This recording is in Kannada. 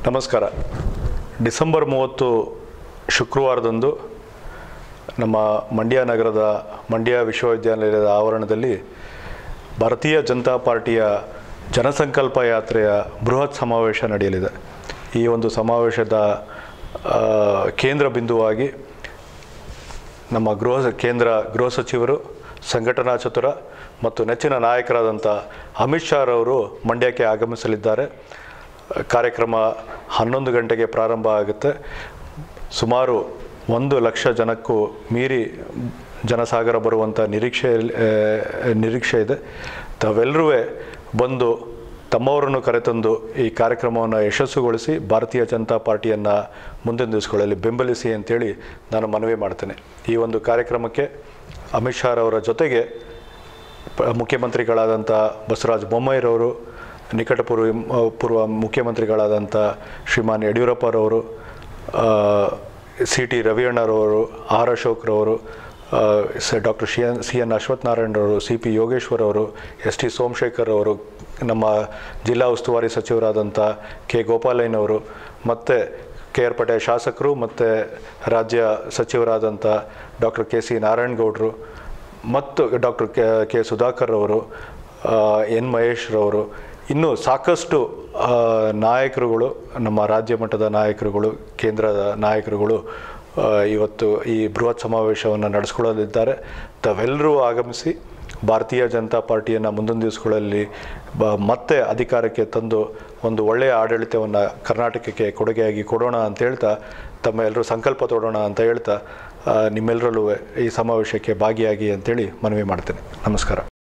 ನಮಸ್ಕಾರ. ಡಿಸೆಂಬರ್ 30 ಶುಕ್ರವಾರದಂದು ನಮ್ಮ ಮಂಡ್ಯ ನಗರದ ಮಂಡ್ಯ ವಿಶ್ವವಿದ್ಯಾನಿಲಯದ ಆವರಣದಲ್ಲಿ ಭಾರತೀಯ ಜನತಾ ಪಾರ್ಟಿಯ ಜನಸಂಕಲ್ಪ ಯಾತ್ರೆಯ ಬೃಹತ್ ಸಮಾವೇಶ ನಡೆಯಲಿದೆ. ಈ ಒಂದು ಸಮಾವೇಶದ ಕೇಂದ್ರ ಬಿಂದುವಾಗಿ ನಮ್ಮ ಕೇಂದ್ರ ಗೃಹ ಸಚಿವರು, ಸಂಘಟನಾ ಚತುರ ಮತ್ತು ನೆಚ್ಚಿನ ನಾಯಕರಾದಂಥ ಅಮಿತ್ ಶಾ ಅವರು ಮಂಡ್ಯಕ್ಕೆ ಆಗಮಿಸಲಿದ್ದಾರೆ. ಕಾರ್ಯಕ್ರಮ 11 ಗಂಟೆಗೆ ಪ್ರಾರಂಭ ಆಗುತ್ತೆ. ಸುಮಾರು 1 ಲಕ್ಷ ಜನಕ್ಕೂ ಮೀರಿ ಜನಸಾಗರ ಬರುವಂಥ ನಿರೀಕ್ಷೆ ಇದೆ. ತಾವೆಲ್ಲರೂ ಬಂದು ತಮ್ಮವರನ್ನು ಕರೆತಂದು ಈ ಕಾರ್ಯಕ್ರಮವನ್ನು ಯಶಸ್ಸುಗೊಳಿಸಿ ಭಾರತೀಯ ಜನತಾ ಪಾರ್ಟಿಯನ್ನು ಮುಂದಿನ ದಿವಸಗಳಲ್ಲಿ ಬೆಂಬಲಿಸಿ ಅಂತೇಳಿ ನಾನು ಮನವಿ ಮಾಡ್ತೇನೆ. ಈ ಒಂದು ಕಾರ್ಯಕ್ರಮಕ್ಕೆ ಅಮಿತ್ ಶಾ ಅವರ ಜೊತೆಗೆ ಮುಖ್ಯಮಂತ್ರಿಗಳಾದಂಥ ಬಸವರಾಜ ಬೊಮ್ಮಾಯಿರವರು, ನಿಕಟಪೂರ್ವ ಮುಖ್ಯಮಂತ್ರಿಗಳಾದಂಥ ಶ್ರೀಮಾನ್ ಯಡಿಯೂರಪ್ಪರವರು, ಸಿ ಟಿ ರವಿಯಣ್ಣರವರು, ಆರ್ ಅಶೋಕ್ರವರು, ಡಾಕ್ಟರ್ ಸಿ ಎನ್ ಅಶ್ವತ್ಥನಾರಾಯಣರವರು, ಸಿ ಪಿ ಯೋಗೇಶ್ವರವರು, ಎಸ್ ಟಿ ಸೋಮಶೇಖರ್ ಅವರು, ನಮ್ಮ ಜಿಲ್ಲಾ ಉಸ್ತುವಾರಿ ಸಚಿವರಾದಂಥ ಕೆ ಗೋಪಾಲಯ್ಯನವರು, ಮತ್ತು ಕೆ ಆರ್ ಪೇಟೆ ಶಾಸಕರು ಮತ್ತು ರಾಜ್ಯ ಸಚಿವರಾದಂಥ ಡಾಕ್ಟರ್ ಕೆ ಸಿ ನಾರಾಯಣಗೌಡರು ಮತ್ತು ಡಾಕ್ಟರ್ ಕೆ ಸುಧಾಕರ್ ಅವರು, ಎನ್ ಮಹೇಶ್ರವರು, ಇನ್ನೂ ಸಾಕಷ್ಟು ನಾಯಕರುಗಳು, ನಮ್ಮ ರಾಜ್ಯ ಮಟ್ಟದ ನಾಯಕರುಗಳು, ಕೇಂದ್ರದ ನಾಯಕರುಗಳು ಇವತ್ತು ಈ ಬೃಹತ್ ಸಮಾವೇಶವನ್ನು ನಡೆಸ್ಕೊಳ್ಳಲಿದ್ದಾರೆ. ತಾವೆಲ್ಲರೂ ಆಗಮಿಸಿ ಭಾರತೀಯ ಜನತಾ ಪಾರ್ಟಿಯನ್ನು ಮುಂದಿನ ದಿವಸಗಳಲ್ಲಿ ಮತ್ತೆ ಅಧಿಕಾರಕ್ಕೆ ತಂದು ಒಂದು ಒಳ್ಳೆಯ ಆಡಳಿತವನ್ನು ಕರ್ನಾಟಕಕ್ಕೆ ಕೊಡುಗೆಯಾಗಿ ಕೊಡೋಣ ಅಂತ ಹೇಳ್ತಾ, ತಮ್ಮ ಎಲ್ಲರೂ ಸಂಕಲ್ಪ ತೊಡೋಣ ಅಂತ ಹೇಳ್ತಾ ನಿಮ್ಮೆಲ್ಲರಲ್ಲೂ ಈ ಸಮಾವೇಶಕ್ಕೆ ಭಾಗಿಯಾಗಿ ಅಂತೇಳಿ ಮನವಿ ಮಾಡ್ತೇನೆ. ನಮಸ್ಕಾರ.